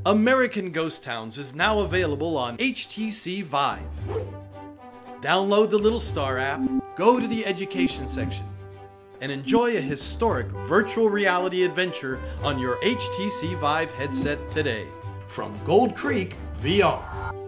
American Ghost Towns is now available on HTC Vive. Download the Littlstar app, go to the education section, and enjoy a historic virtual reality adventure on your HTC Vive headset today from Gold Creek VR.